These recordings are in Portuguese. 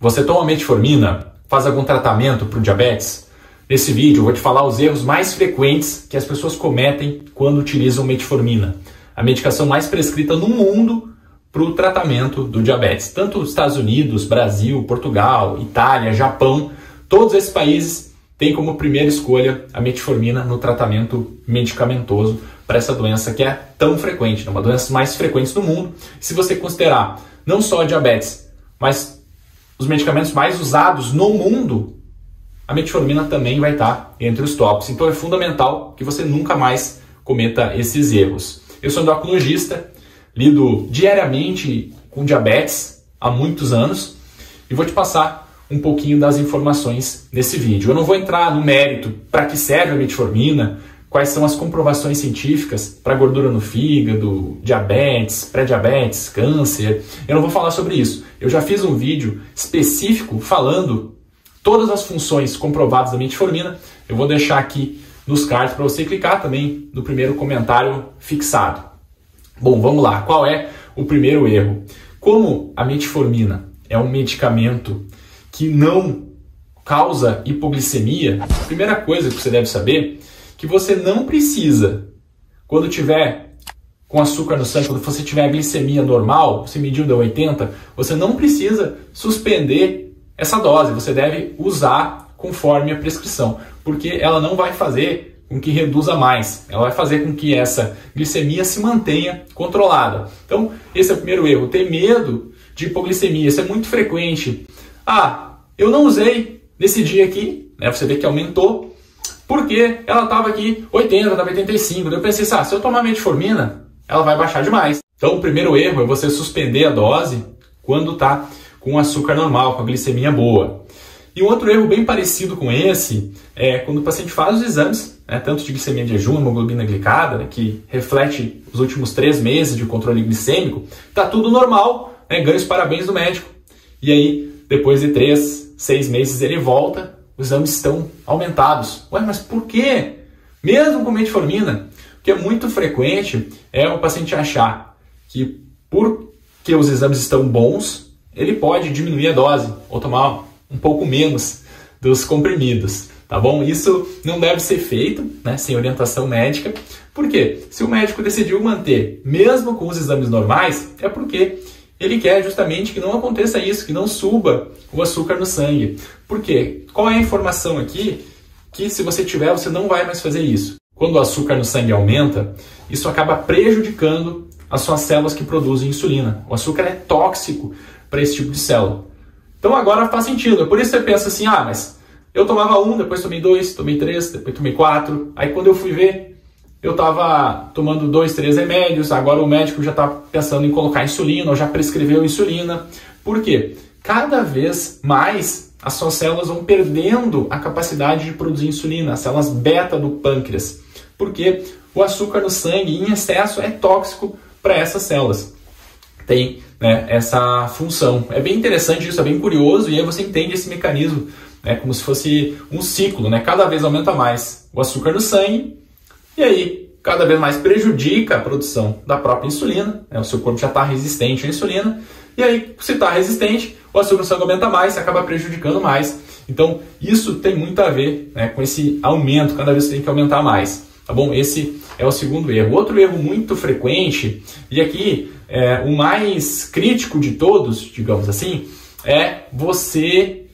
Você toma metformina? Faz algum tratamento para o diabetes? Nesse vídeo eu vou te falar os erros mais frequentes que as pessoas cometem quando utilizam metformina, a medicação mais prescrita no mundo para o tratamento do diabetes. Tanto os Estados Unidos, Brasil, Portugal, Itália, Japão, todos esses países têm como primeira escolha a metformina no tratamento medicamentoso para essa doença que é tão frequente, uma das doenças mais frequentes do mundo. Se você considerar não só a diabetes, mas os medicamentos mais usados no mundo, a metformina também vai estar entre os tops. Então é fundamental que você nunca mais cometa esses erros. Eu sou endocrinologista, lido diariamente com diabetes há muitos anos e vou te passar um pouquinho das informações nesse vídeo. Eu não vou entrar no mérito para que serve a metformina, quais são as comprovações científicas para gordura no fígado, diabetes, pré-diabetes, câncer. Eu não vou falar sobre isso. Eu já fiz um vídeo específico falando todas as funções comprovadas da metformina. Eu vou deixar aqui nos cards para você clicar também no primeiro comentário fixado. Bom, vamos lá. Qual é o primeiro erro? Como a metformina é um medicamento que não causa hipoglicemia, a primeira coisa que você deve saber é que você não precisa, quando tiver com açúcar no sangue, quando você tiver a glicemia normal, você mediu deu 80, você não precisa suspender essa dose, você deve usar conforme a prescrição, porque ela não vai fazer com que reduza mais, ela vai fazer com que essa glicemia se mantenha controlada. Então, esse é o primeiro erro, ter medo de hipoglicemia, isso é muito frequente. Ah, eu não usei nesse dia aqui, né, você vê que aumentou, porque ela estava aqui 80, estava 85, eu pensei, se eu tomar metformina, ela vai baixar demais. Então, o primeiro erro é você suspender a dose quando está com açúcar normal, com a glicemia boa. E um outro erro bem parecido com esse é quando o paciente faz os exames, né, tanto de glicemia de jejum, hemoglobina glicada, né, que reflete os últimos 3 meses de controle glicêmico, está tudo normal, né, ganha os parabéns do médico. E aí, depois de 3, 6 meses, ele volta, os exames estão aumentados. Ué, mas por quê? Mesmo com metformina? O que é muito frequente é o paciente achar que porque os exames estão bons, ele pode diminuir a dose ou tomar um pouco menos dos comprimidos, tá bom? Isso não deve ser feito, né, sem orientação médica. Por quê? Se o médico decidiu manter, mesmo com os exames normais, é porque ele quer justamente que não aconteça isso, que não suba o açúcar no sangue. Por quê? Qual é a informação aqui? Que se você tiver, você não vai mais fazer isso. Quando o açúcar no sangue aumenta, isso acaba prejudicando as suas células que produzem insulina. O açúcar é tóxico para esse tipo de célula. Então agora faz sentido. É por isso que você pensa assim, mas eu tomava 1, depois tomei 2, tomei 3, depois tomei 4. Aí quando eu fui ver, eu estava tomando 2, 3 remédios, agora o médico já está pensando em colocar insulina, ou já prescreveu insulina. Por quê? Cada vez mais as suas células vão perdendo a capacidade de produzir insulina, as células beta do pâncreas. Porque o açúcar no sangue em excesso é tóxico para essas células. Tem, né, essa função. É bem interessante isso, é bem curioso, e aí você entende esse mecanismo, né, como se fosse um ciclo, né? Cada vez aumenta mais o açúcar no sangue, e aí cada vez mais prejudica a produção da própria insulina, né? O seu corpo já está resistente à insulina, e aí se está resistente, o açúcar no sangue aumenta mais, acaba prejudicando mais. Então isso tem muito a ver, né, com esse aumento, cada vez tem que aumentar mais. Tá bom? Esse é o segundo erro. Outro erro muito frequente, e aqui o mais crítico de todos, digamos assim, é você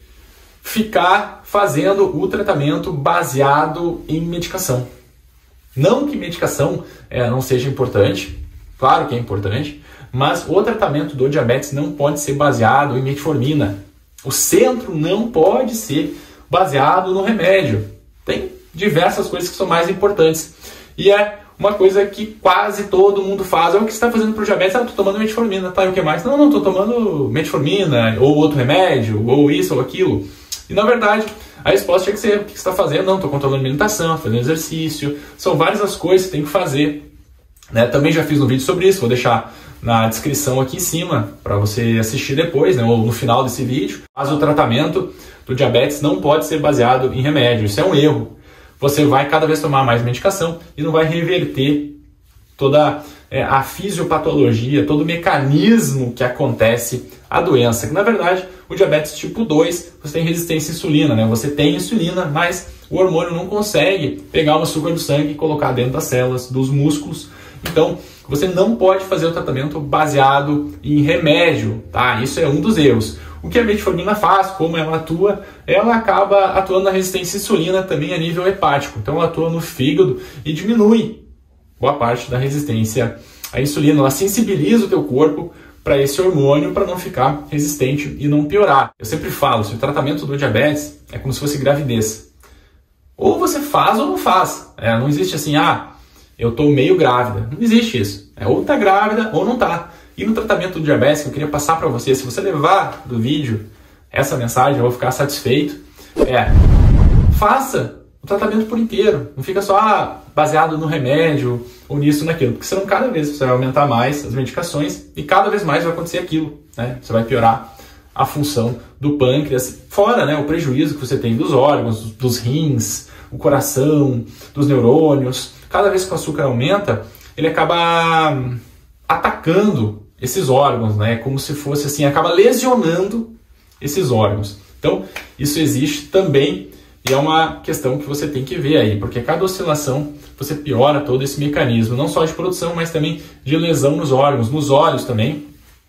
ficar fazendo o tratamento baseado em medicação. Não que medicação não seja importante, claro que é importante, mas o tratamento do diabetes não pode ser baseado em metformina. O centro não pode ser baseado no remédio. Tem diversas coisas que são mais importantes. E é uma coisa que quase todo mundo faz. É o que você está fazendo para o diabetes. Estou tomando metformina, tá? E o que mais? Não, estou tomando metformina, ou outro remédio, ou isso, ou aquilo. E na verdade, a resposta tinha que ser: o que você está fazendo? Não, estou controlando a alimentação, fazendo exercício. São várias as coisas que tem que fazer, né? Também já fiz um vídeo sobre isso, vou deixar na descrição aqui em cima para você assistir depois, né? Ou no final desse vídeo. Mas o tratamento do diabetes não pode ser baseado em remédio. Isso é um erro. Você vai cada vez tomar mais medicação e não vai reverter toda a fisiopatologia, todo o mecanismo que acontece a doença, que na verdade o diabetes tipo 2, você tem resistência à insulina, né? Você tem insulina, mas o hormônio não consegue pegar o açúcar do sangue e colocar dentro das células, dos músculos. Então, você não pode fazer o tratamento baseado em remédio, tá? Isso é um dos erros. O que a metformina faz, como ela atua, ela acaba atuando na resistência à insulina também a nível hepático. Então, ela atua no fígado e diminui boa parte da resistência à insulina. Ela sensibiliza o teu corpo para esse hormônio para não ficar resistente e não piorar. Eu sempre falo, se o tratamento do diabetes é como se fosse gravidez. Ou você faz ou não faz. Não existe assim, eu estou meio grávida. Não existe isso. Ou está grávida ou não está. E no tratamento do diabetes, que eu queria passar para você, se você levar do vídeo essa mensagem, eu vou ficar satisfeito, faça o tratamento por inteiro. Não fica só baseado no remédio ou nisso, naquilo. Porque senão cada vez você vai aumentar mais as medicações e cada vez mais vai acontecer aquilo, né? Você vai piorar a função do pâncreas, fora, né, o prejuízo que você tem dos órgãos, dos rins, o coração, dos neurônios. Cada vez que o açúcar aumenta, ele acaba atacando esses órgãos, né? Como se fosse assim, acaba lesionando esses órgãos. Então, isso existe também e é uma questão que você tem que ver aí, porque a cada oscilação você piora todo esse mecanismo, não só de produção, mas também de lesão nos órgãos, nos olhos também.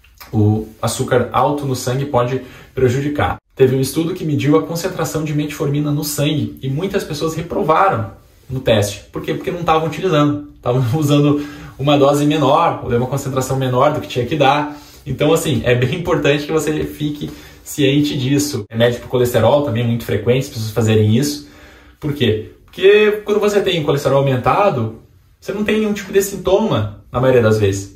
O açúcar alto no sangue pode prejudicar. Teve um estudo que mediu a concentração de metformina no sangue e muitas pessoas reprovaram no teste. Por quê? Porque não estavam utilizando, estavam usando uma dose menor, ou uma concentração menor do que tinha que dar. Então, assim, é bem importante que você fique ciente disso. Remédio para o colesterol também é muito frequente as pessoas fazerem isso. Por quê? Porque quando você tem colesterol aumentado, você não tem nenhum tipo de sintoma, na maioria das vezes.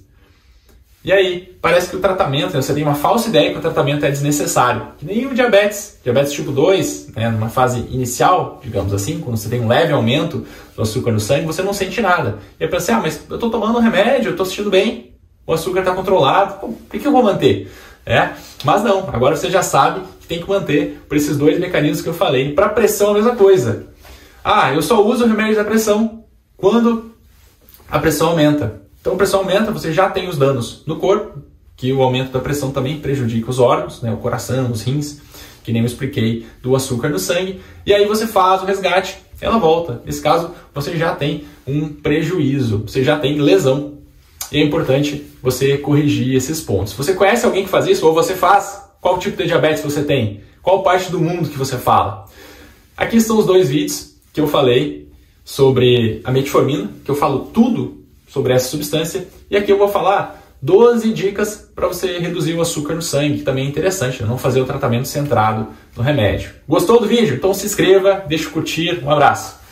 E aí, parece que o tratamento, você tem uma falsa ideia que o tratamento é desnecessário. Que nem o diabetes tipo 2, né, numa fase inicial, digamos assim, quando você tem um leve aumento do açúcar no sangue, você não sente nada. E aí pensa, mas eu estou tomando um remédio, eu estou sentindo bem, o açúcar está controlado, por que eu vou manter? Mas não, agora você já sabe que tem que manter por esses dois mecanismos que eu falei. Para pressão, a mesma coisa. Eu só uso o remédio da pressão quando a pressão aumenta. Então a pressão aumenta, você já tem os danos no corpo, que o aumento da pressão também prejudica os órgãos, né, o coração, os rins, que nem eu expliquei, do açúcar no sangue. E aí você faz o resgate, ela volta. Nesse caso, você já tem um prejuízo, você já tem lesão. E é importante você corrigir esses pontos. Você conhece alguém que faz isso ou você faz? Qual tipo de diabetes você tem? Qual parte do mundo que você fala? Aqui estão os dois vídeos que eu falei sobre a metformina, que eu falo tudo sobre essa substância. E aqui eu vou falar 12 dicas para você reduzir o açúcar no sangue, que também é interessante, né? Não fazer o tratamento centrado no remédio. Gostou do vídeo? Então se inscreva, deixa o curtir, um abraço.